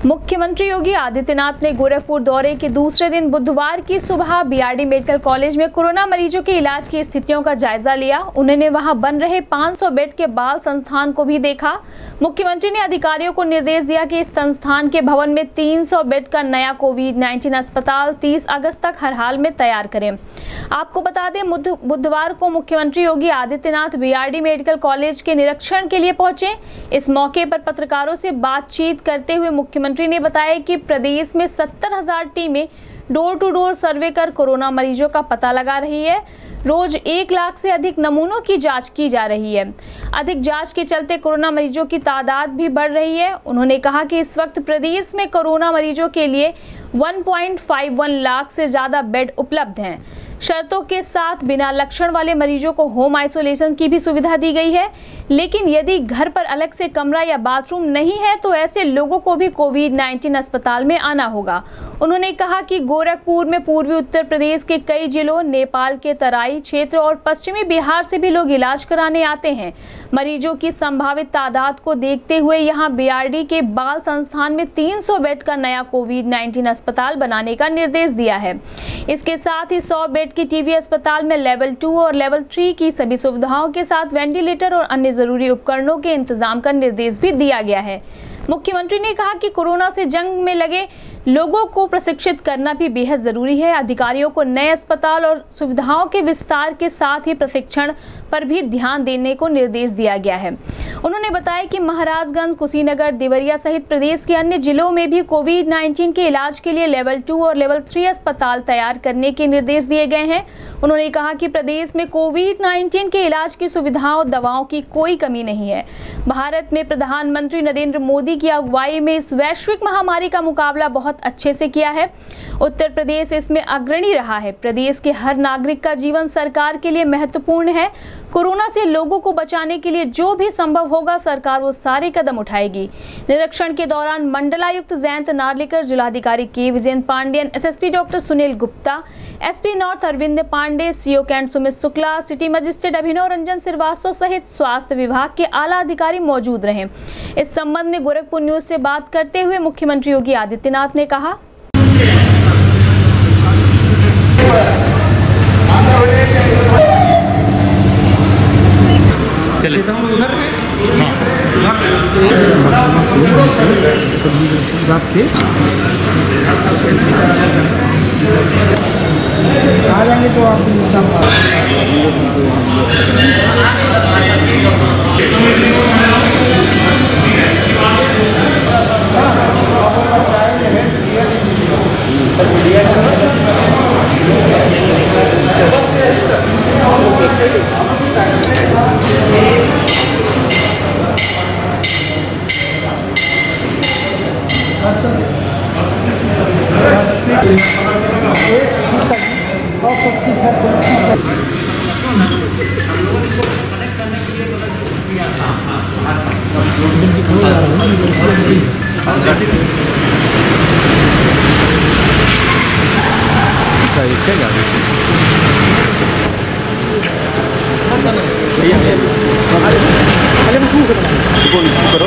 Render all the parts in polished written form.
मुख्यमंत्री योगी आदित्यनाथ ने गोरखपुर दौरे के दूसरे दिन बुधवार की सुबह बीआरडी मेडिकल कॉलेज में कोरोना मरीजों के इलाज की स्थितियों का जायजा लिया। उन्होंने वहां बन रहे 500 बेड के बाल संस्थान को भी देखा। मुख्यमंत्री ने अधिकारियों को निर्देश दिया कि इस संस्थान के भवन में 300 बेड का नया कोविड-19 अस्पताल 30 अगस्त तक हर हाल में तैयार करें। आपको बता दें, बुधवार को मुख्यमंत्री Yogi Adityanath BRD medical college के निरीक्षण के लिए पहुंचे। इस मौके पर पत्रकारों से बातचीत करते हुए मुख्यमंत्री ने बताया कि प्रदेश में 70,000 टीमें डोर टू डोर सर्वे कर कोरोना मरीजों का पता लगा रही है। रोज 1 लाख से अधिक नमूनों की जांच की जा रही है। अधिक जांच के चलते कोरोना मरीजों की तादाद भी बढ़ रही है। उन्होंने कहा कि इस वक्त प्रदेश में कोरोना मरीजों के लिए 1.51 लाख से ज्यादा बेड उपलब्ध हैं। शर्तों के साथ बिना लक्षण वाले मरीजों को होम आइसोलेशन की भी सुविधा दी गई है, लेकिन यदि घर पर अलग से कमरा या बाथरूम नहीं है तो ऐसे लोगों को भी कोविड-19 अस्पताल में आना होगा। उन्होंने कहा कि गोरखपुर में पूर्वी उत्तर प्रदेश के कई जिलों, नेपाल के तराई क्षेत्र और पश्चिमी बिहार से भी लोग इलाज कराने आते हैं। मरीजों की संभावित तादाद को देखते हुए यहां बीआरडी के बाल संस्थान में 300 बेड का नया कोविड-19 अस्पताल बनाने का निर्देश दिया है। इसके साथ ही 100 बेड की टीबी अस्पताल में लेवल 2 और लेवल 3 की सभी सुविधाओं के साथ वेंटिलेटर और अन्य जरूरी उपकरणों के इंतजाम का निर्देश भी दिया गया है। मुख्यमंत्री ने कहा कि कोरोना से जंग में लगे लोगों को प्रशिक्षित करना भी बेहद जरूरी है। अधिकारियों को नए अस्पताल और सुविधाओं के विस्तार के साथ ही प्रशिक्षण पर भी ध्यान देने को निर्देश दिया गया है। उन्होंने बताया कि महाराजगंज, कुशीनगर, देवरिया सहित प्रदेश के अन्य जिलों में भी कोविड-19 के इलाज के लिए लेवल 2 और लेवल 3 अस्पताल तैयार करने के निर्देश दिए गए हैं। उन्होंने कहा कि प्रदेश में कोविड-19 के इलाज की सुविधाओं, दवाओं की कोई कमी नहीं है। भारत में प्रधानमंत्री नरेंद्र मोदी की अगुवाई में इस वैश्विक महामारी का मुकाबला बहुत अच्छे से किया है। उत्तर प्रदेश इसमें अग्रणी रहा है। प्रदेश के हर नागरिक का जीवन सरकार के लिए महत्वपूर्ण है। कोरोना से लोगों को बचाने के लिए जो भी संभव होगा सरकार वो सारे कदम उठाएगी। निरीक्षण के दौरान मंडलायुक्त जयंत नार्लिकर, जिलाधिकारी के Vijayendra Pandeyan, SSP doctor Sunil Gupta, SP north Arvind Pande, CO cantt Sumit Shukla, city magistrate Abhinav Ranjan Srivastava सहित स्वास्थ्य विभाग के आला अधिकारी मौजूद रहे। इस संबंध में गोरखपुर न्यूज से बात करते हुए मुख्यमंत्री योगी आदित्यनाथ ने कहा, चले आ जाएंगे तो आप करो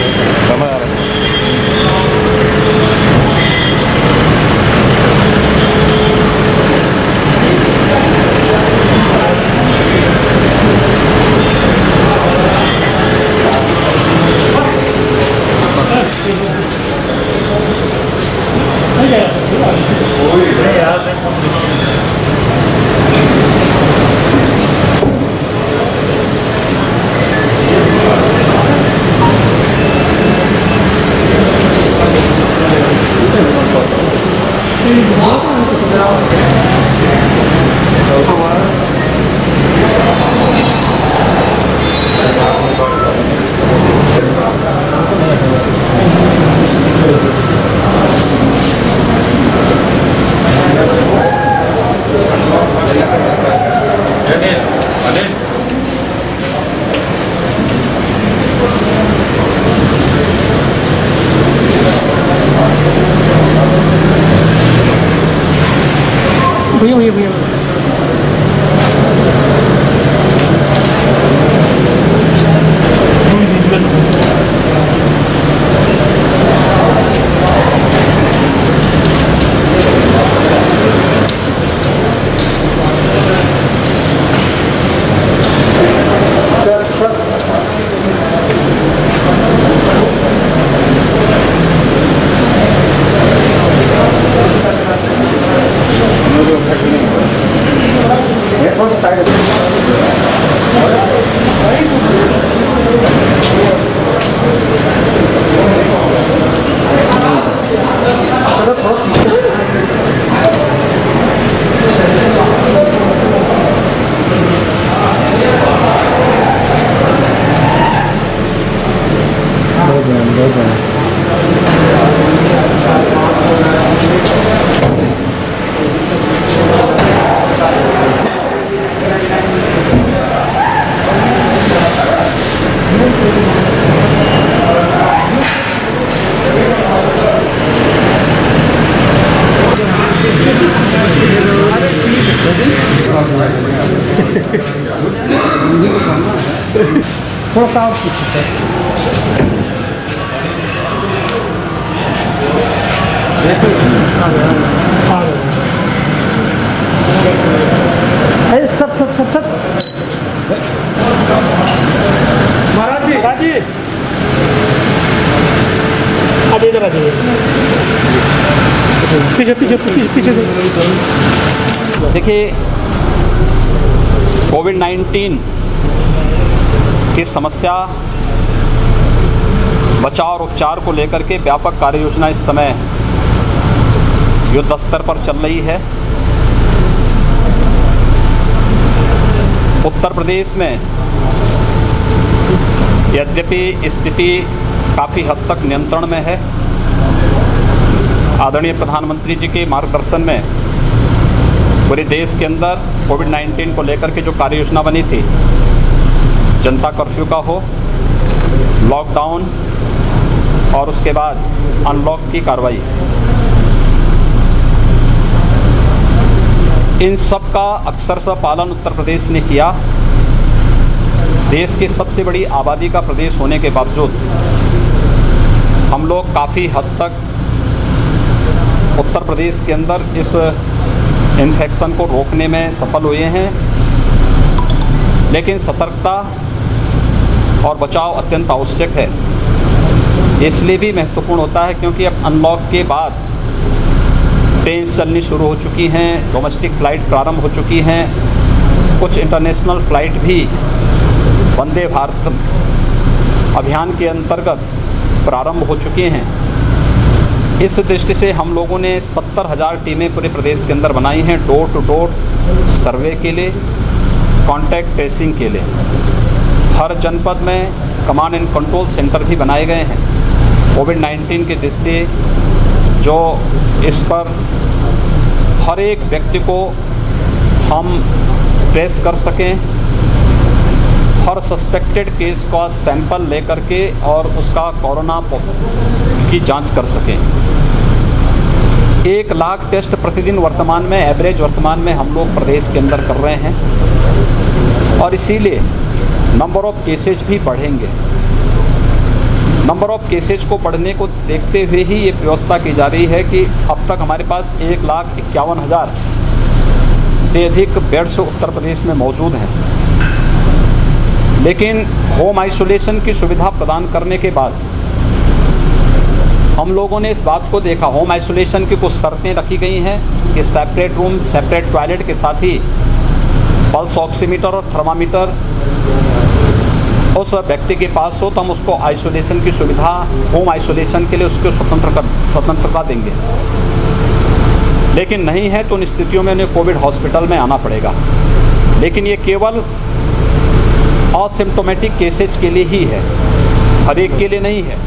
भैया साहब पीछे सब सब सब सब महाराज जी अब इधर आ जाइए, पीछे पीछे पीछे पीछे। देखिए, कोविड-19 की समस्या, बचाव और उपचार को लेकर के व्यापक कार्य योजना इस समय युद्ध स्तर पर चल रही है। उत्तर प्रदेश में यद्यपि स्थिति काफ़ी हद तक नियंत्रण में है। आदरणीय प्रधानमंत्री जी के मार्गदर्शन में पूरे देश के अंदर कोविड-19 को लेकर के जो कार्य योजना बनी थी, जनता कर्फ्यू का हो, लॉकडाउन और उसके बाद अनलॉक की कार्रवाई, इन सब का अक्षरशः पालन उत्तर प्रदेश ने किया। देश की सबसे बड़ी आबादी का प्रदेश होने के बावजूद हम लोग काफ़ी हद तक उत्तर प्रदेश के अंदर इस इन्फेक्शन को रोकने में सफल हुए हैं। लेकिन सतर्कता और बचाव अत्यंत आवश्यक है। इसलिए भी महत्वपूर्ण होता है क्योंकि अब अनलॉक के बाद ट्रेन चलनी शुरू हो चुकी हैं, डोमेस्टिक फ़्लाइट प्रारंभ हो चुकी हैं, कुछ इंटरनेशनल फ़्लाइट भी वंदे भारत अभियान के अंतर्गत प्रारंभ हो चुके हैं। इस दृष्टि से हम लोगों ने 70,000 टीमें पूरे प्रदेश के अंदर बनाई हैं, डोर टू डोर सर्वे के लिए, कॉन्टैक्ट ट्रेसिंग के लिए। हर जनपद में कमांड एंड कंट्रोल सेंटर भी बनाए गए हैं। कोविड-19 के दृष्टि से जो इस पर हर एक व्यक्ति को हम ट्रेस कर सकें, हर सस्पेक्टेड केस का सैंपल लेकर के और उसका कोरोना की जांच कर सकें। 1 लाख टेस्ट प्रतिदिन वर्तमान में एवरेज वर्तमान में हम लोग प्रदेश के अंदर कर रहे हैं और इसीलिए नंबर ऑफ़ केसेज भी बढ़ेंगे। नंबर ऑफ़ केसेज को बढ़ने को देखते हुए ही ये व्यवस्था की जा रही है कि अब तक हमारे पास 1,51,000 से अधिक बेड्स उत्तर प्रदेश में मौजूद हैं। लेकिन होम आइसोलेशन की सुविधा प्रदान करने के बाद हम लोगों ने इस बात को देखा, होम आइसोलेशन की कुछ शर्तें रखी गई हैं कि सेपरेट रूम, सेपरेट टॉयलेट के साथ ही पल्स ऑक्सीमीटर और थर्मामीटर उस व्यक्ति के पास हो तो हम उसको आइसोलेशन की सुविधा, होम आइसोलेशन के लिए उसको स्वतंत्रता देंगे। लेकिन नहीं है तो उन स्थितियों में उन्हें कोविड हॉस्पिटल में आना पड़ेगा। लेकिन ये केवल असिम्प्टोमेटिक केसेस के लिए ही है, हर एक के लिए नहीं है।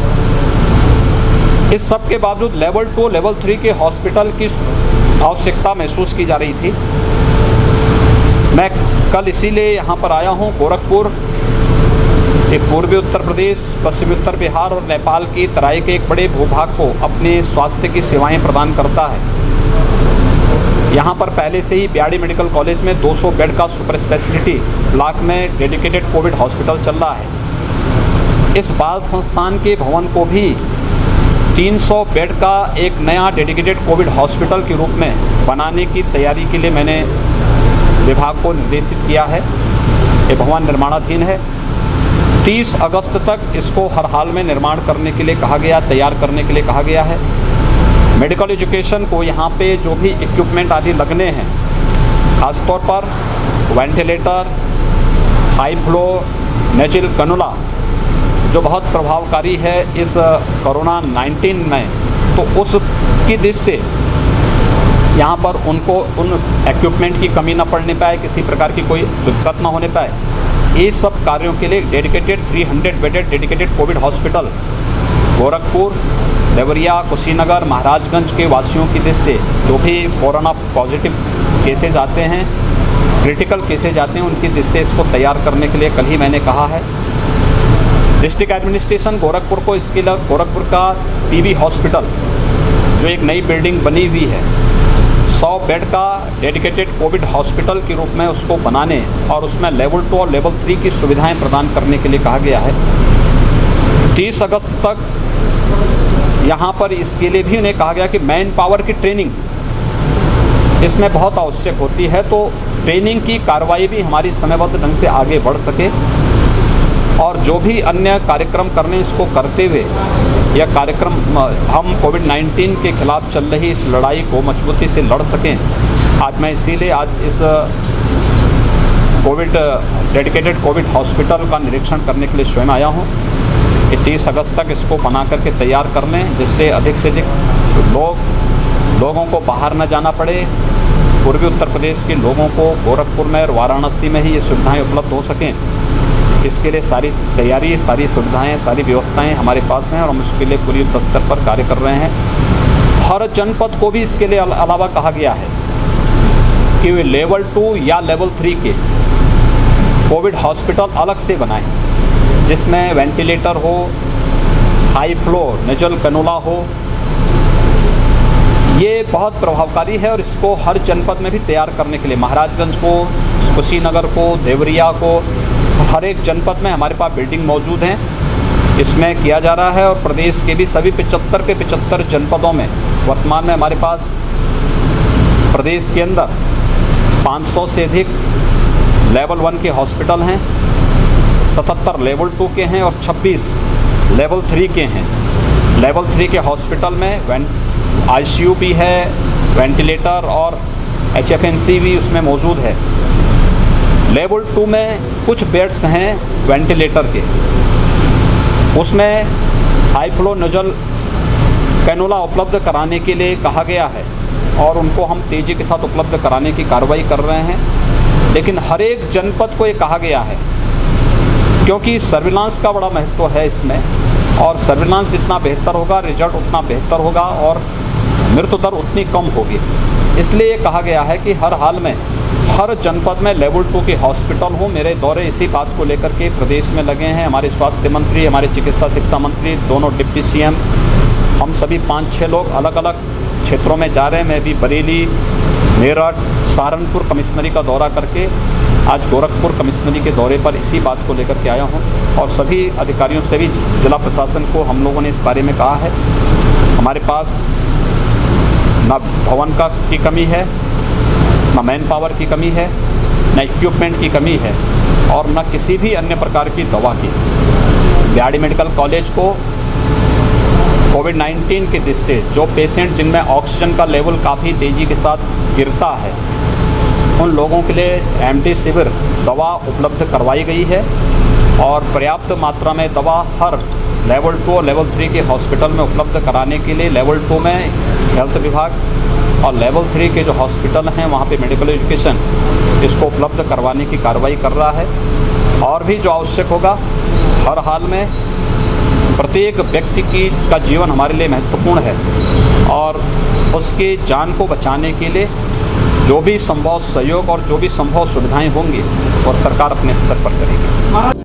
इस सब के बावजूद लेवल 2, लेवल 3 के हॉस्पिटल की आवश्यकता महसूस की जा रही थी। मैं कल इसीलिए यहाँ पर आया हूँ। गोरखपुर एक पूर्वी उत्तर प्रदेश, पश्चिमी उत्तर बिहार और नेपाल की तराई के एक बड़े भूभाग को अपने स्वास्थ्य की सेवाएं प्रदान करता है। यहाँ पर पहले से ही बीआरडी मेडिकल कॉलेज में 200 बेड का सुपर स्पेशलिटी ब्लॉक में डेडिकेटेड कोविड हॉस्पिटल चल रहा है। इस बाल संस्थान के भवन को भी 300 बेड का एक नया डेडिकेटेड कोविड हॉस्पिटल के रूप में बनाने की तैयारी के लिए मैंने विभाग को निर्देशित किया है। ये भवन निर्माणाधीन है। 30 अगस्त तक इसको हर हाल में निर्माण करने के लिए कहा गया, तैयार करने के लिए कहा गया है। मेडिकल एजुकेशन को यहाँ पे जो भी इक्विपमेंट आदि लगने हैं, ख़ासतौर पर ventilator, high flow nasal cannula जो बहुत प्रभावकारी है इस कोरोना 19 में, तो उसकी दृष्टि से यहाँ पर उनको उन इक्विपमेंट की कमी न पड़ने पाए, किसी प्रकार की कोई दिक्कत न होने पाए, ये सब कार्यों के लिए dedicated 300 bedded dedicated covid hospital Gorakhpur, Deoria, Kushinagar, Maharajganj के वासियों की दृष्टि से जो भी कोरोना पॉजिटिव केसेज आते हैं, क्रिटिकल केसेज आते हैं, उनकी दृष्टि से इसको तैयार करने के लिए कल ही मैंने कहा है। डिस्ट्रिक्ट एडमिनिस्ट्रेशन गोरखपुर को इसके लिए गोरखपुर का टीबी हॉस्पिटल जो एक नई बिल्डिंग बनी हुई है 100 बेड का डेडिकेटेड कोविड हॉस्पिटल के रूप में उसको बनाने और उसमें लेवल 2 और लेवल 3 की सुविधाएं प्रदान करने के लिए कहा गया है। 30 अगस्त तक यहाँ पर इसके लिए भी उन्हें कहा गया कि मैन पावर की ट्रेनिंग इसमें बहुत आवश्यक होती है, तो ट्रेनिंग की कार्रवाई भी हमारी समयबद्ध ढंग से आगे बढ़ सके और जो भी अन्य कार्यक्रम करने इसको करते हुए यह कार्यक्रम हम कोविड-19 के खिलाफ चल रही इस लड़ाई को मजबूती से लड़ सकें। आज मैं इसीलिए आज इस डेडिकेटेड कोविड हॉस्पिटल का निरीक्षण करने के लिए स्वयं आया हूँ कि 30 अगस्त तक इसको बना करके तैयार कर लें, जिससे अधिक से अधिक लोगों को बाहर न जाना पड़े। पूर्वी उत्तर प्रदेश के लोगों को गोरखपुर में और वाराणसी में ही ये सुविधाएं उपलब्ध हो सकें। इसके लिए सारी तैयारी, सारी सुविधाएं, सारी व्यवस्थाएं हमारे पास हैं और हम उसके लिए पूरी युद्ध स्तर पर कार्य कर रहे हैं। हर जनपद को भी इसके लिए अलावा कहा गया है कि वे लेवल 2 या लेवल 3 के कोविड हॉस्पिटल अलग से बनाएं, जिसमें वेंटिलेटर हो, हाई फ्लो नेजल कैनुला हो। ये बहुत प्रभावकारी है और इसको हर जनपद में भी तैयार करने के लिए महाराजगंज को, कुशीनगर को, देवरिया को, हर एक जनपद में हमारे पास बिल्डिंग मौजूद हैं। इसमें किया जा रहा है और प्रदेश के भी सभी 75 के 75 जनपदों में वर्तमान में हमारे पास प्रदेश के अंदर 500 से अधिक लेवल 1 के हॉस्पिटल हैं, 77 लेवल 2 के हैं और 26 लेवल 3 के हैं। लेवल 3 के हॉस्पिटल में ICU भी है, वेंटिलेटर और HFNC भी उसमें मौजूद है। लेवल 2 में कुछ बेड्स हैं वेंटिलेटर के, उसमें हाई फ्लो नोजल कैनुला उपलब्ध कराने के लिए कहा गया है और उनको हम तेज़ी के साथ उपलब्ध कराने की कार्रवाई कर रहे हैं। लेकिन हर एक जनपद को ये कहा गया है, क्योंकि सर्विलांस का बड़ा महत्व है इसमें, और सर्विलांस जितना बेहतर होगा रिजल्ट उतना बेहतर होगा और मृत्यु दर उतनी कम होगी। इसलिए कहा गया है कि हर हाल में हर जनपद में लेवल 2 के हॉस्पिटल हो। मेरे दौरे इसी बात को लेकर के प्रदेश में लगे हैं। हमारे स्वास्थ्य मंत्री, हमारे चिकित्सा शिक्षा मंत्री, दोनों डिप्टी CM, हम सभी 5-6 लोग अलग अलग क्षेत्रों में जा रहे हैं। मैं भी बरेली, मेरठ, सहारनपुर कमिश्नरी का दौरा करके आज गोरखपुर कमिश्नरी के दौरे पर इसी बात को लेकर के आया हूँ और सभी अधिकारियों से भी, जिला प्रशासन को हम लोगों ने इस बारे में कहा है। हमारे पास ना भवन की कमी है, ना मैन पावर की कमी है, ना इक्विपमेंट की कमी है और ना किसी भी अन्य प्रकार की दवा की। बीआरडी मेडिकल कॉलेज को कोविड-19 के दृष्टि से जो पेशेंट जिनमें ऑक्सीजन का लेवल काफ़ी तेज़ी के साथ गिरता है, उन लोगों के लिए रेमडेसिविर दवा उपलब्ध करवाई गई है और पर्याप्त मात्रा में दवा हर लेवल 2 और लेवल 3 के हॉस्पिटल में उपलब्ध कराने के लिए लेवल 2 में हेल्थ विभाग और लेवल 3 के जो हॉस्पिटल हैं वहाँ पे मेडिकल एजुकेशन इसको उपलब्ध करवाने की कार्रवाई कर रहा है। और भी जो आवश्यक होगा, हर हाल में प्रत्येक व्यक्ति का जीवन हमारे लिए महत्वपूर्ण है और उसकी जान को बचाने के लिए जो भी संभव सहयोग और जो भी संभव सुविधाएं होंगी वो सरकार अपने स्तर पर करेगी।